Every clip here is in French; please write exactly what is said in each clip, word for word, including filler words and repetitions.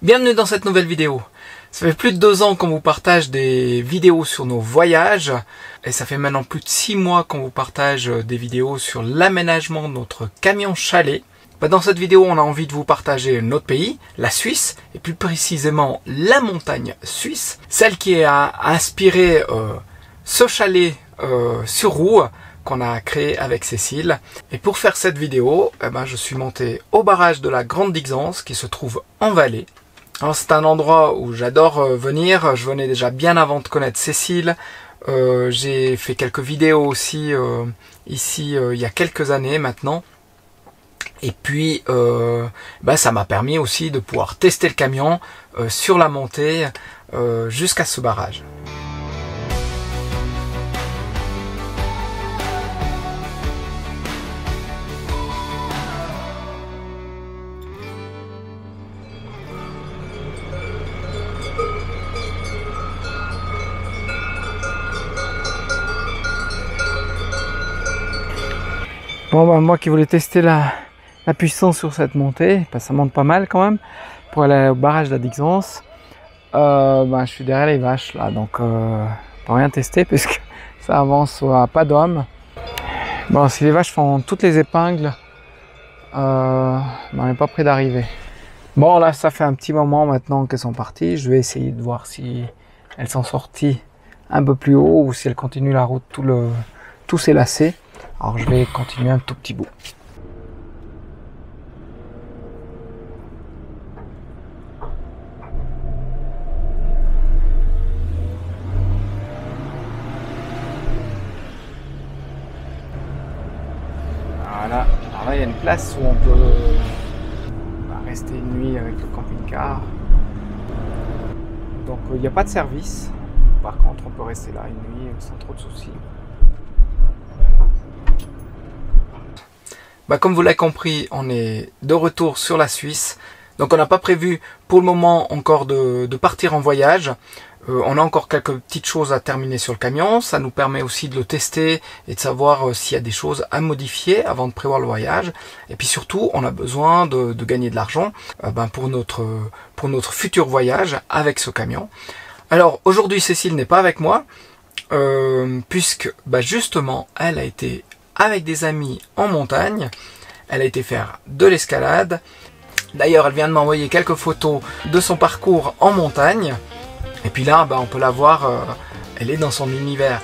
Bienvenue dans cette nouvelle vidéo. Ça fait plus de deux ans qu'on vous partage des vidéos sur nos voyages et ça fait maintenant plus de six mois qu'on vous partage des vidéos sur l'aménagement de notre camion chalet. Dans cette vidéo, on a envie de vous partager notre pays, la Suisse, et plus précisément la montagne suisse, celle qui a inspiré euh, ce chalet euh, sur roue qu'on a créé avec Cécile. Et pour faire cette vidéo, eh ben, je suis monté au barrage de la Grande Dixence qui se trouve en vallée. Alors c'est un endroit où j'adore euh, venir, je venais déjà bien avant de connaître Cécile. Euh, j'ai fait quelques vidéos aussi euh, ici euh, il y a quelques années maintenant. Et puis euh, bah, ça m'a permis aussi de pouvoir tester le camion euh, sur la montée euh, jusqu'à ce barrage. Bon bah moi qui voulais tester la, la puissance sur cette montée, bah, ça monte pas mal quand même pour aller au barrage de la Dixence. Euh, bah, je suis derrière les vaches là, donc euh, pas rien tester puisque ça avance à pas d'homme. Bon, si les vaches font toutes les épingles, euh, bah, on n'est pas près d'arriver. Bon là ça fait un petit moment maintenant qu'elles sont parties, je vais essayer de voir si elles sont sorties un peu plus haut ou si elles continuent la route tout le tous ces lacets. Alors je vais continuer un tout petit bout. Voilà, alors là il y a une place où on peut bah, rester une nuit avec le camping-car. Donc il n'y a pas de service. Par contre on peut rester là une nuit sans trop de soucis. Bah, comme vous l'avez compris, on est de retour sur la Suisse. Donc on n'a pas prévu pour le moment encore de, de partir en voyage. Euh, on a encore quelques petites choses à terminer sur le camion. Ça nous permet aussi de le tester et de savoir euh, s'il y a des choses à modifier avant de prévoir le voyage. Et puis surtout, on a besoin de, de gagner de l'argent euh, ben pour notre, pour notre futur voyage avec ce camion. Alors aujourd'hui, Cécile n'est pas avec moi euh, puisque bah, justement, elle a été avec des amis en montagne. Elle a été faire de l'escalade. D'ailleurs, elle vient de m'envoyer quelques photos de son parcours en montagne. Et puis là, bah, on peut la voir, euh, elle est dans son univers.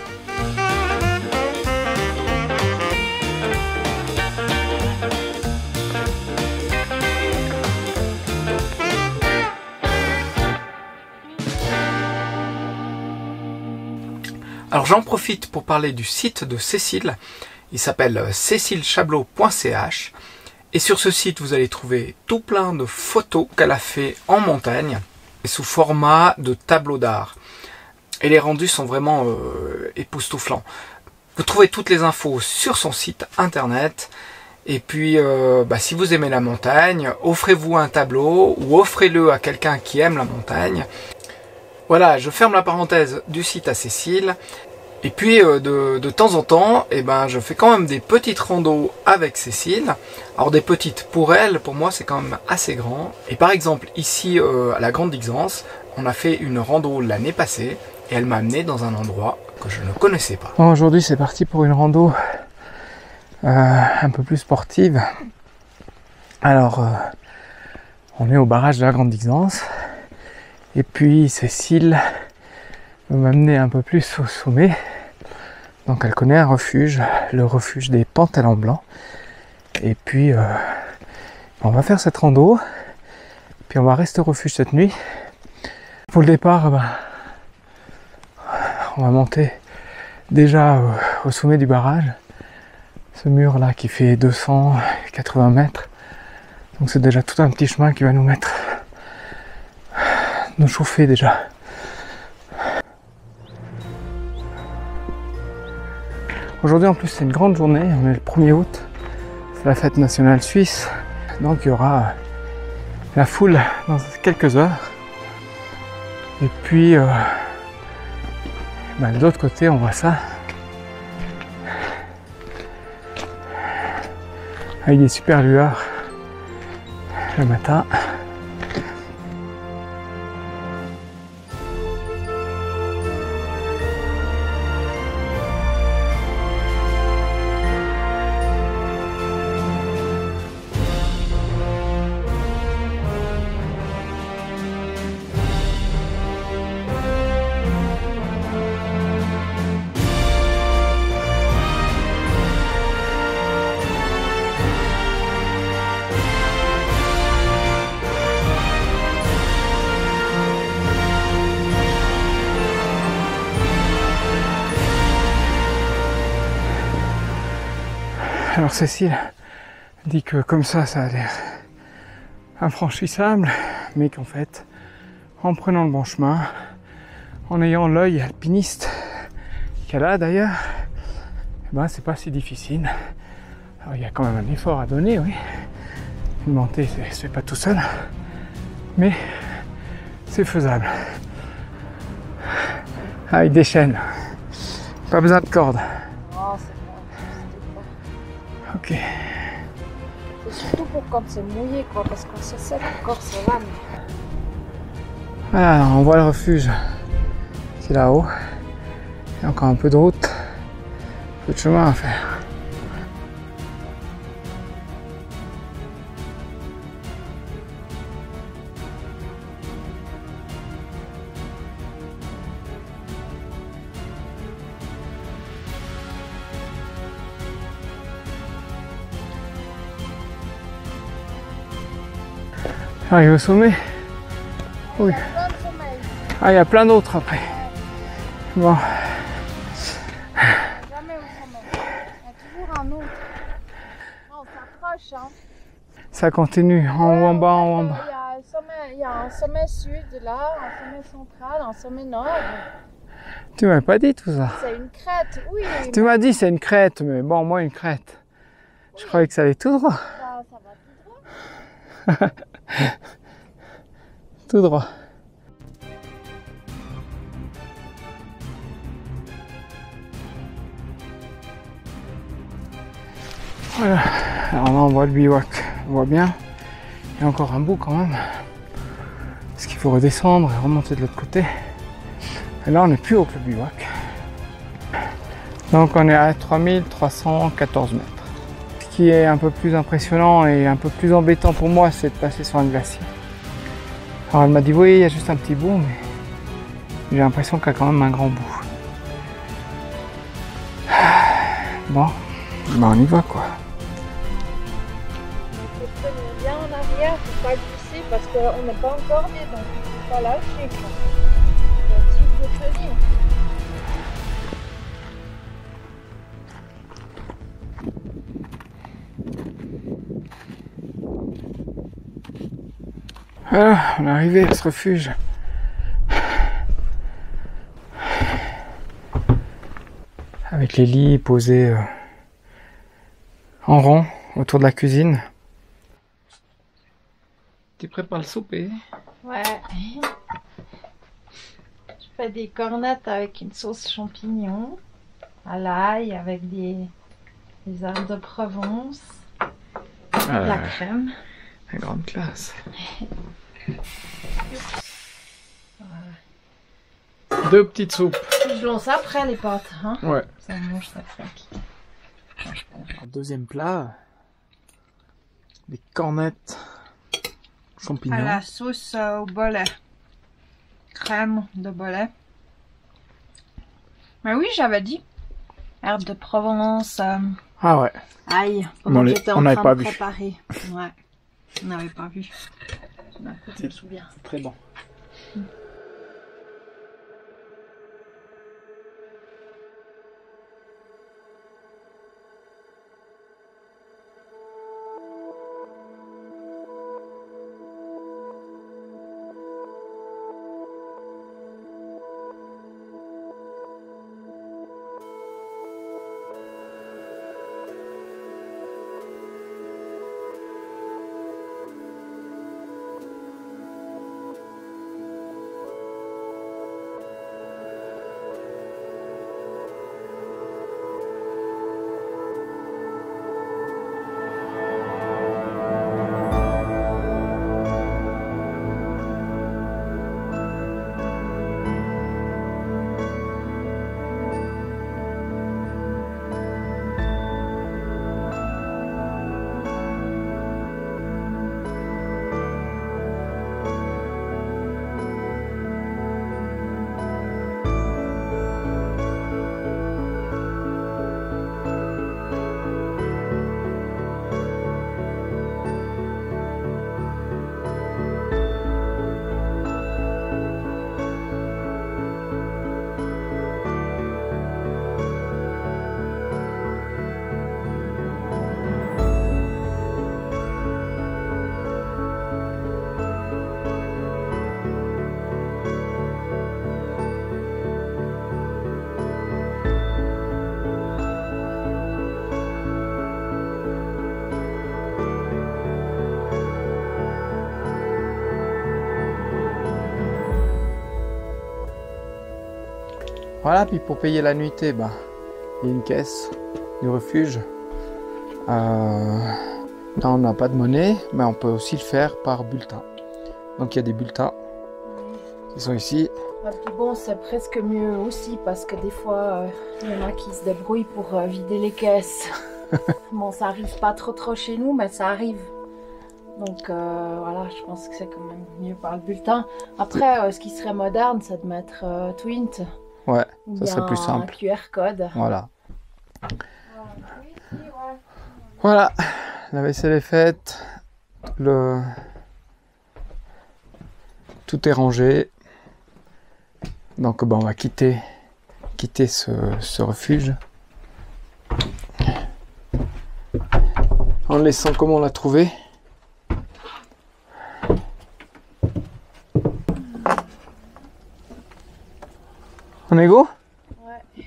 Alors j'en profite pour parler du site de Cécile. Il s'appelle cécile chablot point c h et sur ce site vous allez trouver tout plein de photos qu'elle a fait en montagne sous format de tableau d'art. Et les rendus sont vraiment euh, époustouflants. Vous trouvez toutes les infos sur son site internet. Et puis euh, bah, si vous aimez la montagne, offrez-vous un tableau ou offrez-le à quelqu'un qui aime la montagne. Voilà, je ferme la parenthèse du site à Cécile. Et puis euh, de, de temps en temps, eh ben, je fais quand même des petites randos avec Cécile. Alors des petites pour elle, pour moi c'est quand même assez grand. Et par exemple ici euh, à la Grande Dixence, on a fait une rando l'année passée et elle m'a amené dans un endroit que je ne connaissais pas. Bon, aujourd'hui c'est parti pour une rando euh, un peu plus sportive. Alors euh, on est au barrage de la Grande Dixence et puis Cécile m'amener un peu plus au sommet. Donc elle connaît un refuge, le refuge des pantalons blancs. Et puis euh, on va faire cette rando. Puis on va rester au refuge cette nuit. Pour le départ, ben, on va monter déjà euh, au sommet du barrage. Ce mur là qui fait deux cent quatre-vingts mètres. Donc c'est déjà tout un petit chemin qui va nous mettre, nous chauffer déjà. Aujourd'hui en plus c'est une grande journée, on est le premier août, c'est la fête nationale suisse, donc il y aura la foule dans quelques heures. Et puis euh, ben, de l'autre côté on voit ça, avec des super lueurs le matin. Alors Cécile dit que comme ça, ça a l'air infranchissable, mais qu'en fait, en prenant le bon chemin, en ayant l'œil alpiniste qu'elle a d'ailleurs, eh ben, c'est pas si difficile. Alors il y a quand même un effort à donner, oui. Une montée, ça se fait pas tout seul, mais c'est faisable. Ah, il déchaîne. Pas besoin de corde. Non, c'est pas. Ok. C'est surtout pour quand c'est mouillé, quoi, parce qu'on se sait encore, ça va. Mais... Voilà, on voit le refuge. C'est là-haut. Il y a encore un peu de route. Peu de chemin à faire. Arrive au sommet. Oui. Ah, il y a plein d'autres après. Bon. Jamais au sommet. Il y a toujours un autre. Non, on s'approche, hein. Ça continue, en haut, en bas, en haut, en bas. Il y a un sommet, il y a un sommet sud là, un sommet central, un sommet nord. Tu m'as pas dit tout ça. C'est une crête, oui. Tu m'as dit c'est une crête, mais bon, moi une crête. Je croyais que ça allait tout droit. Ça, ça va tout droit. Tout droit. Voilà. Alors là, on voit le bivouac. On voit bien. Il y a encore un bout quand même. Parce qu'il faut redescendre et remonter de l'autre côté. Et là, on n'est plus haut que le bivouac. Donc, on est à trois mille trois cent quatorze mètres. Ce qui est un peu plus impressionnant et un peu plus embêtant pour moi, c'est de passer sur un glacier. Alors, elle m'a dit, oui, il y a juste un petit bout, mais j'ai l'impression qu'il y a quand même un grand bout. Bon, ben on y va, quoi. Il faut se tenir bien en arrière pour pas glisser parce qu'on n'est pas encore né, donc il ne faut pas lâcher, quoi. Il faut tenir. Voilà, on est arrivé à ce refuge. Avec les lits posés euh, en rond autour de la cuisine. Tu prépares le souper? Ouais. Je fais des cornettes avec une sauce champignon, à l'ail, avec des, des herbes de Provence, Ah, de la crème. La grande classe. Deux petites soupes. Je lance après les pâtes, hein. Ouais. Ça mange, ça craque. Deuxième plat, des cornettes champignons. À la sauce euh, au bolet. Crème de bolet. Mais oui, j'avais dit. Herbes de Provence. Euh, Ah ouais. ail. Mais on Pendant que les- j'étais on en n'avait train pas de vu. préparer. Ouais. On n'avait pas vu. D'un coup, je me souviens. Très bon. Voilà, puis pour payer la nuitée, ben, il y a une caisse du refuge. Euh, là, on n'a pas de monnaie, mais on peut aussi le faire par bulletin. Donc il y a des bulletins qui sont ici. Et puis bon, c'est presque mieux aussi parce que des fois, il euh, y en a qui se débrouillent pour euh, vider les caisses. Bon, ça arrive pas trop trop chez nous, mais ça arrive. Donc euh, voilà, je pense que c'est quand même mieux par le bulletin. Après, euh, ce qui serait moderne, c'est de mettre euh, Twint. Ouais, ça serait plus simple. Un Q R code. Voilà. Voilà, la vaisselle est faite. Le... Tout est rangé. Donc ben, on va quitter, quitter ce, ce refuge. En le laissant comme on l'a trouvé. On est go? Ouais.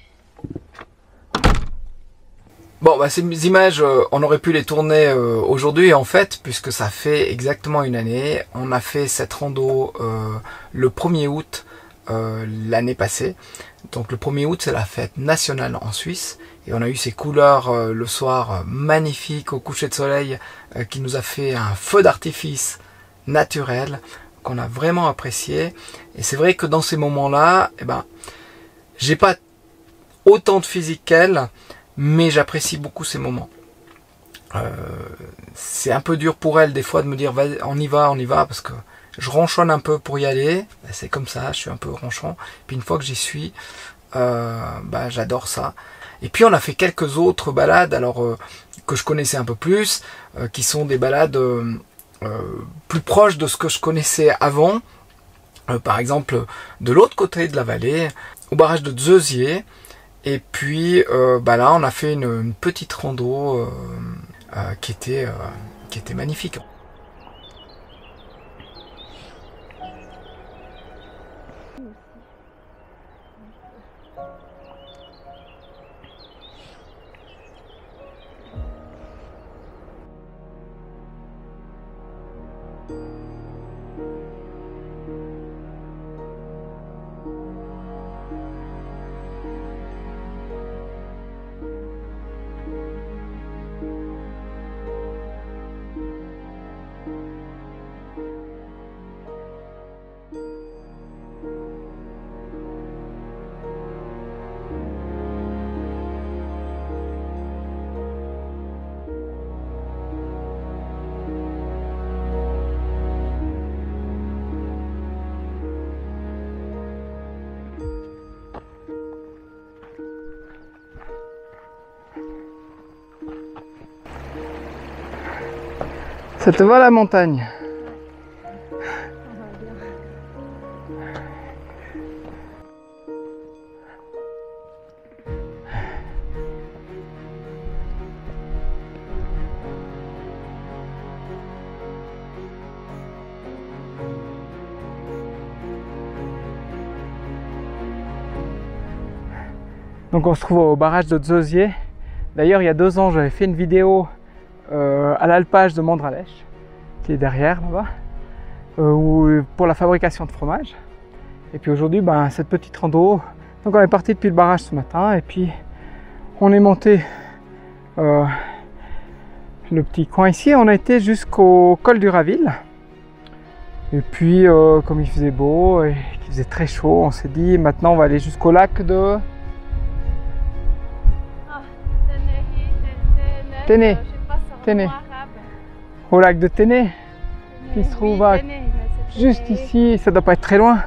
Bon, bah, ces images, euh, on aurait pu les tourner euh, aujourd'hui en fait, puisque ça fait exactement une année. On a fait cette rando euh, le premier août euh, l'année passée. Donc le premier août, c'est la fête nationale en Suisse. Et on a eu ces couleurs euh, le soir euh, magnifiques au coucher de soleil euh, qui nous a fait un feu d'artifice naturel qu'on a vraiment apprécié. Et c'est vrai que dans ces moments-là, eh ben, j'ai pas autant de physique qu'elle, mais j'apprécie beaucoup ces moments. Euh, c'est un peu dur pour elle des fois de me dire on y va, on y va, parce que je ronchonne un peu pour y aller. C'est comme ça, je suis un peu ronchon. Puis une fois que j'y suis, euh, bah, j'adore ça. Et puis on a fait quelques autres balades, alors euh, que je connaissais un peu plus, euh, qui sont des balades euh, euh, plus proches de ce que je connaissais avant. Euh, par exemple, de l'autre côté de la vallée, au barrage de Zeusier. Et puis euh, bah là, on a fait une, une petite rando euh, euh, qui était, euh, qui était magnifique. Ça te va la montagne? Donc on se trouve au barrage de Zeusier. D'ailleurs il y a deux ans j'avais fait une vidéo euh, à l'alpage de Mondralèche, qui est derrière là-bas, euh, pour la fabrication de fromage. Et puis aujourd'hui ben, cette petite rando, donc on est parti depuis le barrage ce matin et puis on est monté euh, le petit coin ici, on a été jusqu'au col du Raville. Et puis euh, comme il faisait beau et qu'il faisait très chaud, on s'est dit maintenant on va aller jusqu'au lac de Téné, Téné, au lac de Téné, qui se trouve à... juste ici, ça doit pas être très loin.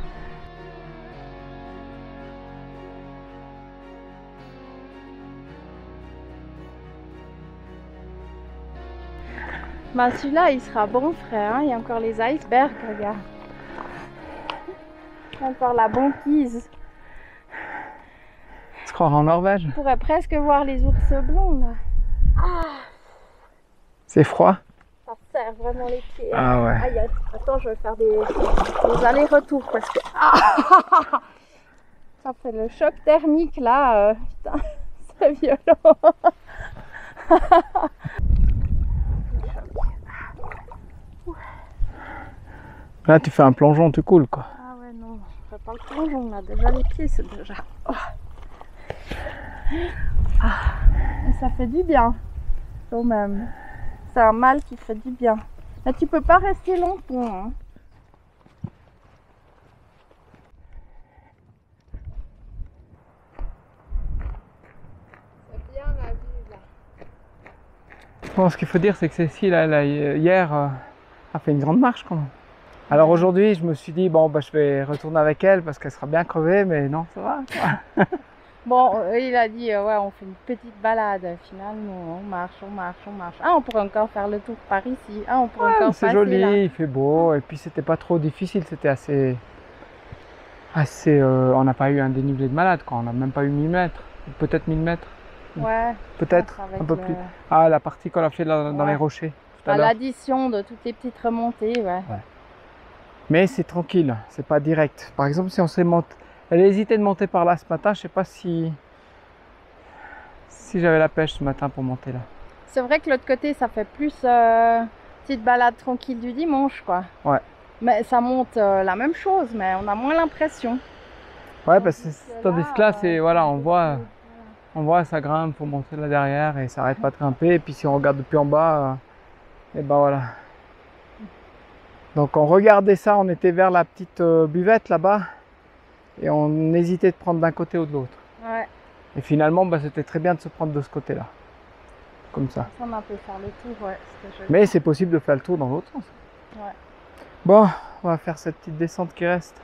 Bah celui-là il sera bon frère, hein. Il y a encore les icebergs, regarde. Il y a encore la banquise. Tu crois en Norvège? On pourrait presque voir les ours blonds là. Ah, c'est froid? Ça serre vraiment les pieds. Ah ouais. Aïe, aïe. Attends, je vais faire des, des allers-retours parce que ah, ça fait le choc thermique là. Euh, putain, c'est violent. Là tu fais un plongeon, tu coules quoi. Ah ouais non, je ferai pas le plongeon, on a déjà les pieds, c'est déjà... Oh. Ah. Et ça fait du bien, quand même. C'est un mal qui fait du bien. Mais tu peux pas rester longtemps, hein. C'est bien la vue, là. Bon, ce qu'il faut dire, c'est que Cécile, elle, elle, hier, euh, a fait une grande marche quand même. Alors aujourd'hui, je me suis dit, bon, bah, je vais retourner avec elle parce qu'elle sera bien crevée, mais non, ça va. Bon, il a dit, euh, ouais, on fait une petite balade. Finalement, on marche, on marche, on marche. Ah, on pourrait encore faire le tour par ici. Ah, on pourrait Ouais, encore c'est passer joli, là. il fait beau, et puis c'était pas trop difficile, c'était assez... assez euh, on n'a pas eu un dénivelé de malade, quoi. On n'a même pas eu mille mètres, peut-être mille mètres. Ouais. Peut-être, un peu le... plus. Ah, la partie qu'on a fait dans, dans ouais. les rochers, tout à à l'heure. L'addition de toutes les petites remontées, ouais. Ouais. Mais c'est tranquille, c'est pas direct. Par exemple, si on s'est monté... Elle a hésité de monter par là ce matin, je sais pas si... si j'avais la pêche ce matin pour monter là. C'est vrai que l'autre côté, ça fait plus euh, petite balade tranquille du dimanche, quoi. Ouais. Mais ça monte euh, la même chose, mais on a moins l'impression. Ouais, parce que tandis que là, c'est... euh, voilà, on voit... On voit, ça grimpe pour monter là derrière et ça arrête pas de grimper. Et puis si on regarde depuis en bas, euh, et ben voilà. Donc on regardait ça, on était vers la petite euh, buvette là-bas et on hésitait de prendre d'un côté ou de l'autre. Ouais. Et finalement, bah, c'était très bien de se prendre de ce côté-là, comme ça. Ça, on a pu faire le tour, ouais. Mais c'est possible de faire le tour dans l'autre sens. Ouais. Bon, on va faire cette petite descente qui reste.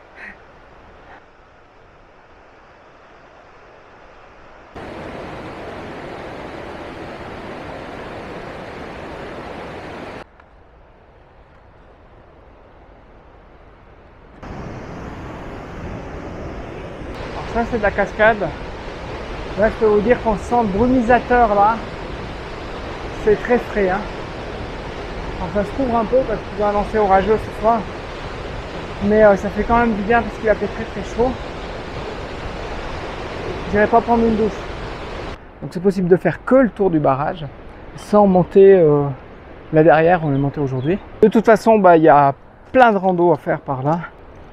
Ça c'est de la cascade. Là je peux vous dire qu'on sent le brumisateur là. C'est très frais hein. Alors, ça se couvre un peu parce qu'il y a un lancer orageux ce soir. Mais euh, ça fait quand même du bien parce qu'il a fait très très chaud. Je n'irai pas prendre une douche. Donc c'est possible de faire que le tour du barrage sans monter euh, là derrière, on est monté aujourd'hui. De toute façon, bah, il y a plein de randos à faire par là.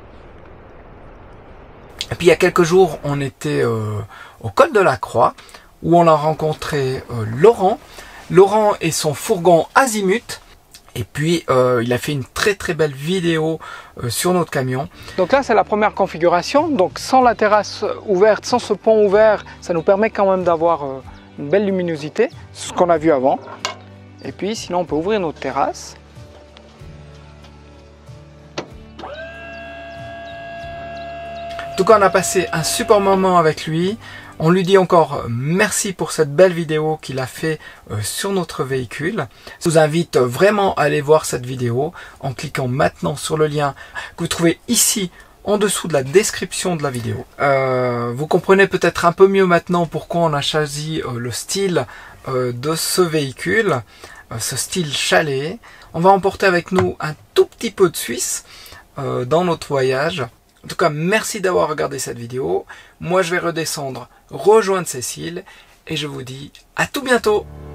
Et puis il y a quelques jours, on était euh, au col de la Croix, où on a rencontré euh, Laurent. Laurent et son fourgon Azimut. Et puis euh, il a fait une très très belle vidéo euh, sur notre camion. Donc là c'est la première configuration. Donc sans la terrasse ouverte, sans ce pont ouvert, ça nous permet quand même d'avoir euh, une belle luminosité. C'est ce qu'on a vu avant. Et puis sinon on peut ouvrir notre terrasse. En tout cas, on a passé un super moment avec lui. On lui dit encore merci pour cette belle vidéo qu'il a fait euh, sur notre véhicule. Je vous invite vraiment à aller voir cette vidéo en cliquant maintenant sur le lien que vous trouvez ici en dessous de la description de la vidéo. Euh, vous comprenez peut-être un peu mieux maintenant pourquoi on a choisi euh, le style euh, de ce véhicule, euh, ce style chalet. On va emporter avec nous un tout petit peu de Suisse euh, dans notre voyage. En tout cas, merci d'avoir regardé cette vidéo. Moi, je vais redescendre, rejoindre Cécile et je vous dis à tout bientôt.